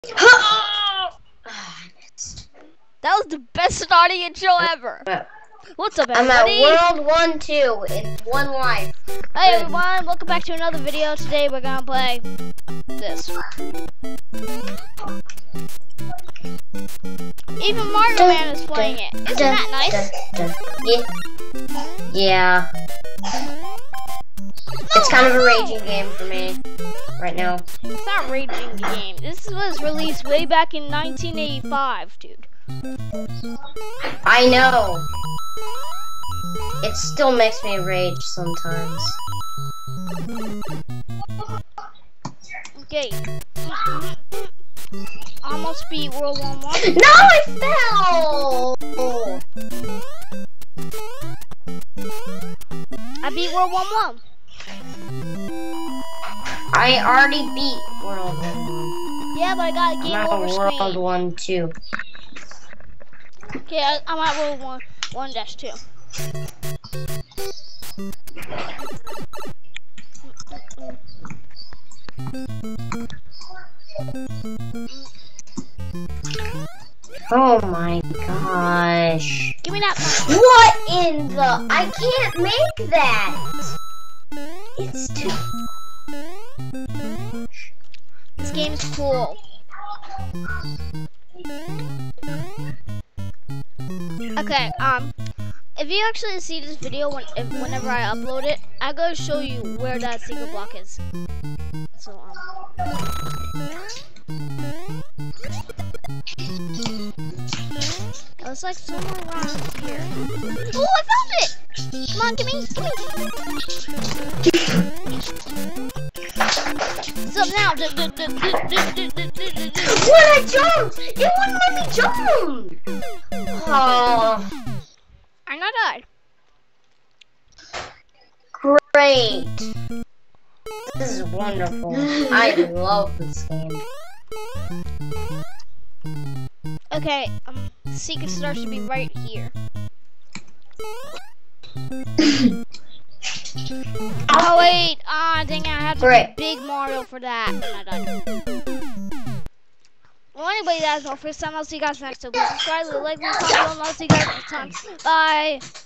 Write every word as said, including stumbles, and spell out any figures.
That was the best starting intro ever. What's up, I'm everybody? at World One Two. It's one life. Hey everyone, welcome back to another video. Today we're gonna play this. Even Mario dun, Man is playing dun, it. Isn't dun, that nice? Dun, dun. Yeah. Yeah. It's kind of a raging game for me right now. It's not a raging game. This was released way back in nineteen eighty-five, dude. I know. It still makes me rage sometimes. Okay. Almost beat World War One. No, I fell! I beat World War One. I already beat World War One. Yeah, but I got a game I'm over at screen. World One Two. Okay, I, I'm at World One One Dash Two. Oh my gosh. Give me that one. What in the? I can't make that. It's too. This game's cool. Okay, um, if you actually see this video when, if, whenever I upload it, I'm gonna show you where that secret block is. So, um. It was like somewhere around here. Oh, I found it! Come on, give me, give me. So now, when I jumped, it wouldn't let me jump. Oh, I not died. Great. This is wonderful. I love this game. Okay, um, the secret star should be right here. Oh wait, ah, dang it, I have to Great. be Big Mario for that. And I died. Well, anyway, that's all for this time. I'll see you guys next time. Please subscribe, leave a like, and comment below, and I'll see you guys next time. Bye.